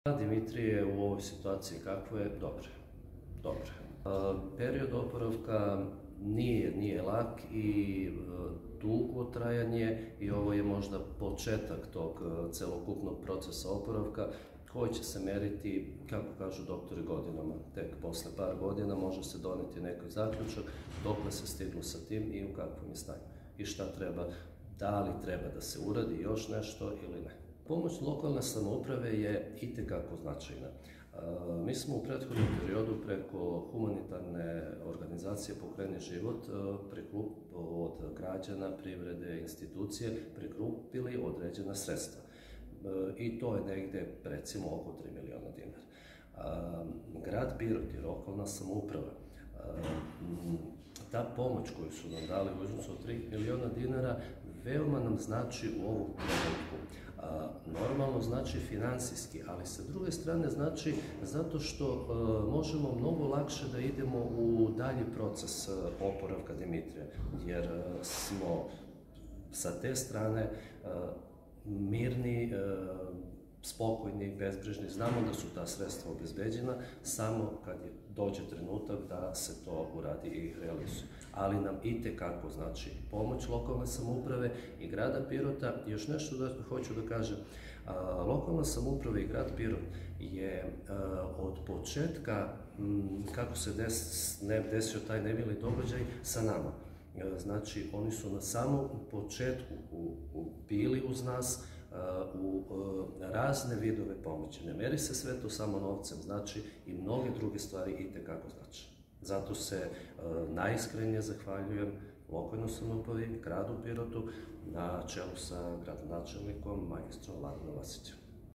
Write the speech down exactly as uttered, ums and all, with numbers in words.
Dimitrije u ovoj situaciji kako je? Dobro. Dobro. Period oporavka nije, nije lak i dugo trajanje i ovo je možda početak tog celokupnog procesa oporavka koji će se meriti, kako kažu doktori, godinama. Tek posle par godina može se doneti neki zaključak dokle se stiglo sa tim i u kakvom je stanju. I šta treba, da li treba da se uradi još nešto ili ne. Pomoć lokalne samouprave je itekako značajna. Mi smo u prethodnom periodu preko humanitarne organizacije Pokreni život od građana, privrede, institucije prikupili određena sredstva. I to je negde, recimo, oko tri miliona dinara. Grad Pirot i lokalna samouprava, ta pomoć koju su nam dali u iznosu od tri miliona dinara veoma nam znači u ovom trenutku. Normalno znači finansijski, ali sa druge strane znači zato što možemo mnogo lakše da idemo u dalji proces oporavka Dimitrija, jer smo sa te strane mirni, spokojni, bezbrižni, znamo da su ta sredstva obezbeđena, samo kad je dođe trenutak da se to uradi i realizuje. Ali nam itekako znači pomoć lokalne samouprave i grada Pirota. Još nešto da hoću da kažem, lokalna samouprava i grad Pirot je od početka, kako se desio taj nemili događaj, sa nama. Znači, oni su na samom početku bili uz nas u razne vidove pomoći. Ne meri se sve to samo novcem, znači i mnoge druge stvari itekako znači. Zato se najiskrenije zahvaljujem lokalnoj samoupravi, gradu Pirotu, na čelu sa gradonačelnikom magistrom Vladanom Vasićem.